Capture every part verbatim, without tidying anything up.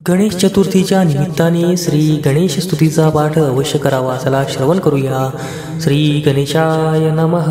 गणेश चतुर्थीच्या निमित्ताने श्री गणेश स्तुतीचा पाठ अवश्य करावा. चला श्रवण करूया. श्री गणेशाय नमः.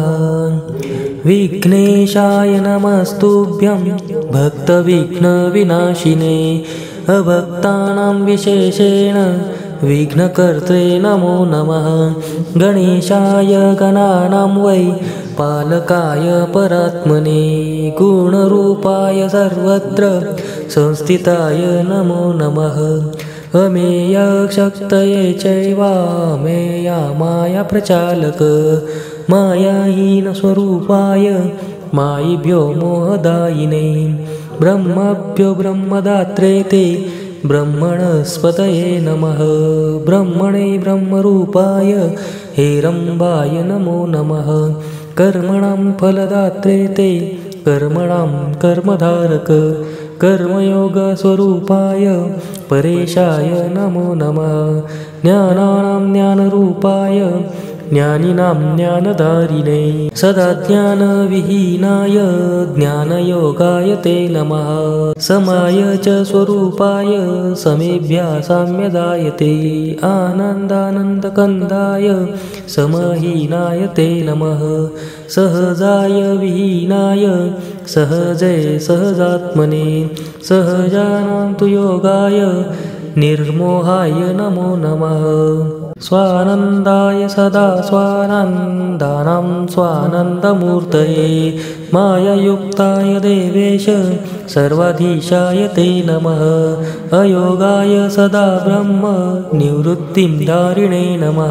विघ्नेशाय नमस्तुभ्यं भक्तविघ्न विनाशिने अभक्तानां विशेषेण विघ्नकर्त्रे नमो नमः. गणेशाय गणानां वै पालकाय परात्मने गुणरूपाय सर्वत्र संस्थिताय नमो नमः. अमेयशक्तये चैवामेया माया प्रचालक मायाहीनस्वरूपाय मायिभ्यो मोहदायिने ब्रह्मभ्यो ब्रह्मदात्रे ते ब्रह्मणस्पतये नमः. ब्रह्मणे ब्रह्मरूपाय हेरम्बाय नमो नमः. कर्मणां फलदात्रे ते कर्मणां कर्मधारक कर्मयोगस्वरूपाय परेशाय नमो नमः. ज्ञानानां ज्ञानरूपाय ज्ञानिनां ज्ञानधारिणे सदा ज्ञानविहीनाय ज्ञानयोगाय ते नमः. समाय च स्वरूपाय समेभ्यः साम्यदायते आनन्दानन्दकन्दाय समहीनाय ते नमः. सहजाय विहीनाय सहजे सहजात्मने सहजानां तु योगाय निर्मोहाय नमो नमः. स्वानन्दाय सदा स्वानन्दानां स्वानन्दमूर्तये मायायुक्ताय देवेश सर्वाधीशाय ते नमः. अयोगाय सदा ब्रह्म निवृत्तिं दारिणे नमः.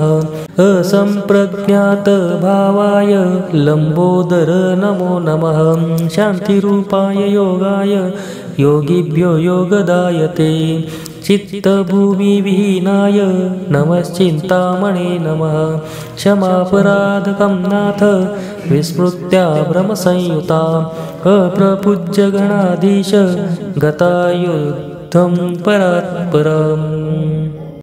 असम्प्रज्ञातभावाय लम्बोदर नमो नमः. शान्तिरूपाय योगाय योगिभ्यो योगदायते चित्तभूमिविहीनाय नमश्चिन्तामणे नमः. क्षमापराधकं नाथ विस्मृत्या भ्रमसंयुता अप्रपूज्य गणाधीश गतायुद्धं परात्परम्.